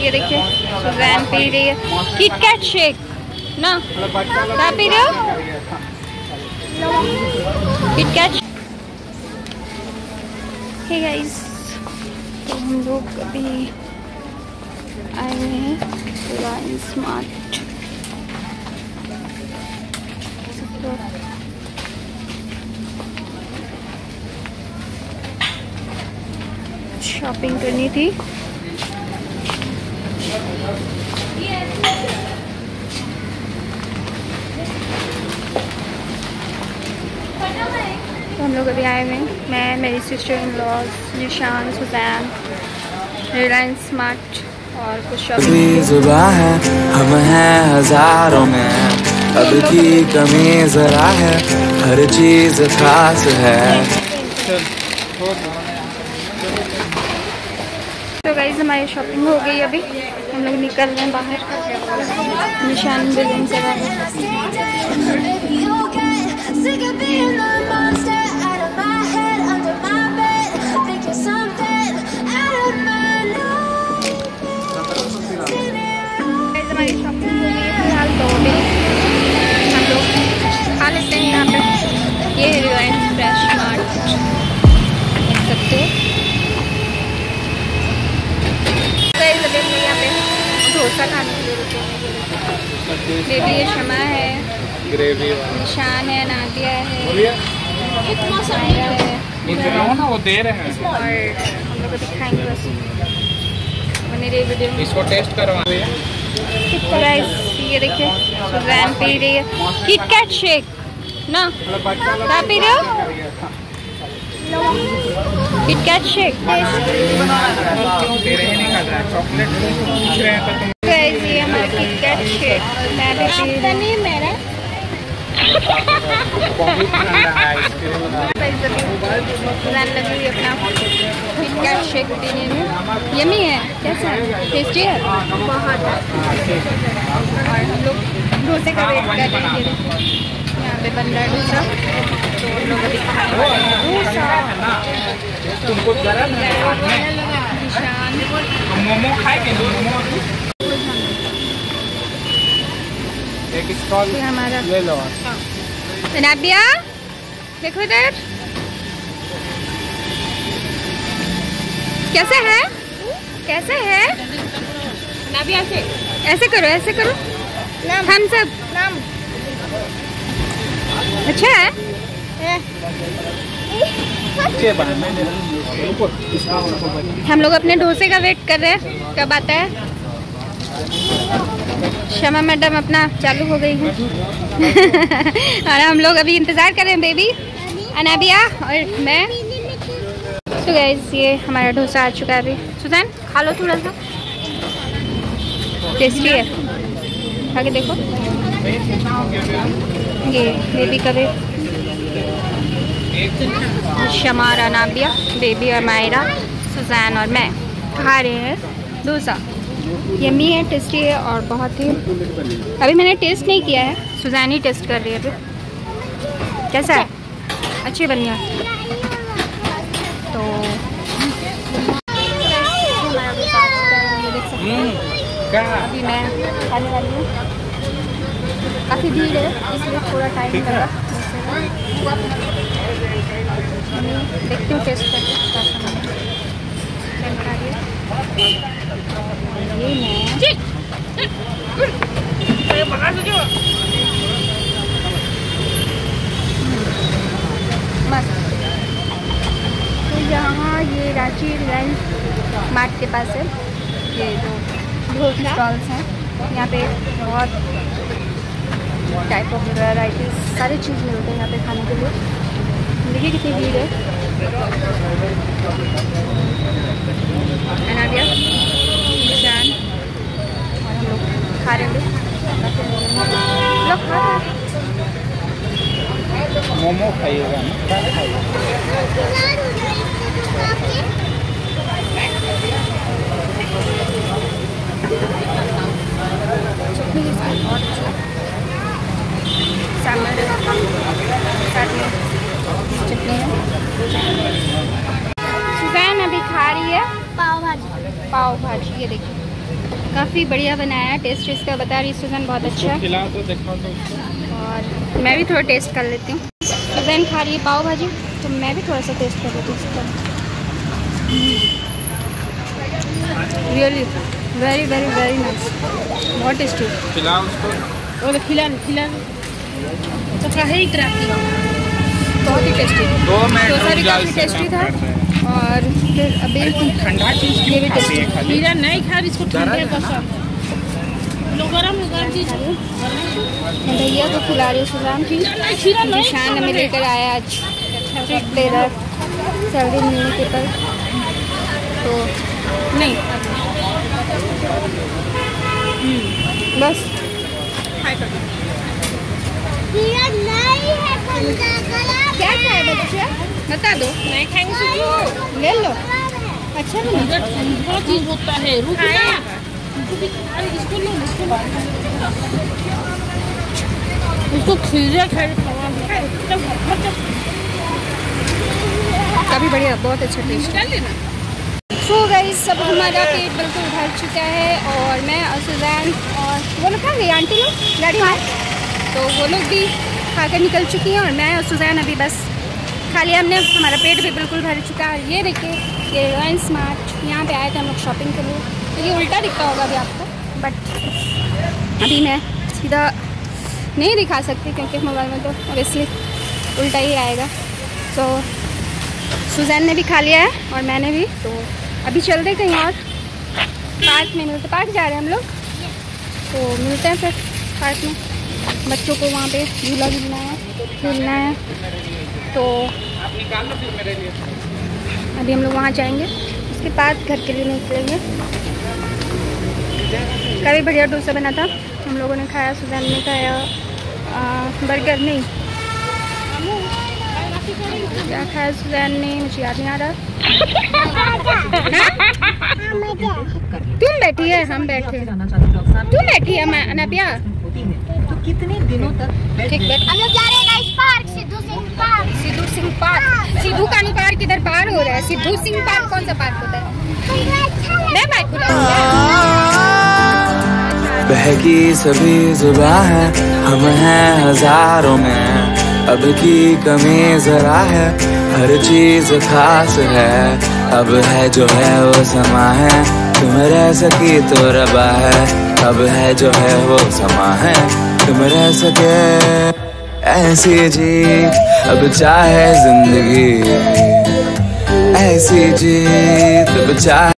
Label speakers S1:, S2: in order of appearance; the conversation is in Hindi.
S1: ये देखिए सुजैन पी रही है किट कैट शेक ना, क्या पी रहे हो? Kit cat. हे गाइस, तो हम लोग अभी आए हैं रिलायंस स्मार्ट। शॉपिंग करनी थी। तो हम लोग अभी आए हुए हैं, मैं, मेरी सिस्टर इन लॉज, निशान, सुजैन, रिलायंस स्मार्ट और कुछ शॉपिंग।
S2: हम हैं हजारों में, अब की कमी जरा है, हर चीज खास है।
S1: तो गाइस हमारी शॉपिंग हो गई, अभी हम लोग निकल रहे हैं बाहर। निशान बिल्डिंग से हमारी शॉपिंग हो गई है फिलहाल। तो अभी हम लोग खा लेते हैं यहाँ पे। ये है रिलायंस फ्रेश मार्ट, देख सकते हो। यहाँ पे डोसा खाने के लिए रुके हैं। बेबी है, शमा है, निशान है, नादिया है,
S3: वो दे रहे हैं
S1: और हम लोग अभी खाएंगे बस। मेरे वीडियो
S3: इसको टेस्ट करवा।
S1: ये देखिए सुजैन पी रही है किट कैट शेक ना, क्या पी रहे हो? Kit Kat shake. ये हमारा किट कैट शेक, मैं भी पी रही हूँ। सुजैन लगी हुई अपना किट कैट शेक पीने में। यमी है, कैसा है? टेस्टी है बहुत। और हम लोग डोसे का वेट कर रहे हैं। यहाँ पे बन रहा है डोसा, तो हम लोग अभी खाएंगे निशान।
S3: मोमो खाएंगे, मोमो एक स्टॉल
S1: हमारा
S3: ले लो।
S1: नादिया देखो इधर, कैसे है? कैसे है? नादिया से ऐसे करो, ऐसे करो। हम सब अच्छा है। हम लोग अपने डोसे का वेट कर रहे हैं, कब आता है। शमा मैडम अपना चालू हो गई है और हम लोग अभी इंतज़ार कर रहे हैं, बेबी, अनाबिया और मैं। तो गाइस ये हमारा डोसा आ चुका है अभी। सुजैन खा लो थोड़ा सा, टेस्टी है, खा के देखो। ये बेबी का भी, शमा, अनाबिया, बेबी और मायरा, सुजैन और मैं खा रहे हैं डोसा। यम्मी है, टेस्टी है और बहुत ही। अभी मैंने टेस्ट नहीं किया है, सुजैन ही टेस्ट कर रही है अभी। कैसा है? अच्छी बनी है। तो अभी मैं खाने वाली हूँ। काफ़ी भीड़ है इसलिए थोड़ा टाइम लगा। देखती हूँ टेस्ट करके। मस्त। तो यहाँ ये रांची रिलायंस मार्ट के पास है, ये जो स्टॉल्स हैं, यहाँ पे बहुत टाइप ऑफ वैराइटीज, सारी चीज़ मिलते हैं यहाँ पे खाने के लिए। देखिए कितनी भीड़ है। अनाबिया, निशान और हम लोग खा रहे हैं। लोग खा रहे हैं।
S3: मोमो खाइएगा ना,
S1: चटनी इसकी बहुत अच्छी है। सामने साथ में चटनी है। सुजैन अभी खा रही है पाव भाजी। पाव भाजी, ये देखिए काफ़ी बढ़िया बनाया है। टेस्ट इसका बता रही सुजैन बहुत अच्छा है।
S3: खिलाओ तो देखो तो।
S1: और मैं भी थोड़ा टेस्ट कर लेती हूँ। सुजैन खा रही है पाव भाजी, तो मैं भी थोड़ा सा टेस्ट कर लेती हूँ इसका। Really very very very nice, बहुत टेस्टी।
S3: खिलाओ उसको।
S4: और खिला तो काहे ही कराती हो।
S1: बहुत ही टेस्टी।
S3: 2 मिनट
S1: डोसा भी काफ़ी टेस्टी था। और फिर अभी
S3: ठंडा चीज़
S1: ये भी टेस्टी।
S4: खीरा नहीं खा इसको ठंडे पसंद। लोग गरम चीज
S1: मैं भैया को खिला रही हूँ सुजान की।
S4: खीरा नहीं
S1: शान हमें लेकर आया आज ट्रिप ले रहा सैलरी मिलने के पर, तो नहीं बस क्या खाए बच्चे बता दो।
S4: नहीं खाएंगे
S1: ले लो। अच्छा नहीं
S4: ठंडा चीज होता है। रुक ना इसको लो इसको खीरा खाए।
S1: काफ़ी बढ़िया, बहुत अच्छा टेस्ट है। सो गाइस सब हमारा पेट बिल्कुल भर चुका है और मैं और सुजैन और वो लोग खा गई आंटी लोग गाड़ी में, तो वो लोग भी खाकर निकल चुकी हैं और मैं और सुजैन अभी बस खा लिया हमने। हमारा पेट भी बिल्कुल भर चुका है। ये देखिए ये रिलायंस स्मार्ट, यहाँ पे आए थे हम लोग शॉपिंग के लिए। तो ये उल्टा दिखता होगा अभी आपको, बट अभी मैं सीधा नहीं दिखा सकती क्योंकि मोबाइल में तो ऑब्वियसली उल्टा ही आएगा। तो सुजैन ने भी खा लिया है और मैंने भी। तो अभी चलते कहीं और पार्क में मिलते, पार्क जा रहे हैं हम लोग, तो मिलते हैं फिर पार्क में। बच्चों को वहाँ पे झूला भी बनाया खेलना है, तो
S3: आप निकाल लो फिर मेरे लिए।
S1: अभी हम लोग वहाँ जाएंगे, उसके बाद घर के लिए निकलेंगे। काफ़ी बढ़िया डोसा बना था, हम लोगों ने खाया। सुजैन ने खाया बर्गर, नहीं क्या खाया सुजैन ने मुझे याद नहीं आ रहा। तुम बैठी है, हम बैठे। तुम बैठी है अनाबिया।
S5: तो कितने दिनों तक
S1: ठीक है,
S6: हम लोग जा रहे हैं guys park, Sidhu Singh park.
S1: Sidhu Singh park, Sidhu Kanhu park इधर पार हो रहा है। सिद्धू सिंह पार्क कौन सा पार्क होता है? मैं बाइक
S2: बहकी सभी जुबां है, हम हैं हजारों में, अब की कमी जरा है, हर चीज खास है, अब है जो है वो समा है, तुम रह सकी तो रबा है, अब है जो है वो समा है, तुम रह सके ऐसी जी, अब चाहे जिंदगी ऐसी जी, अब चाहे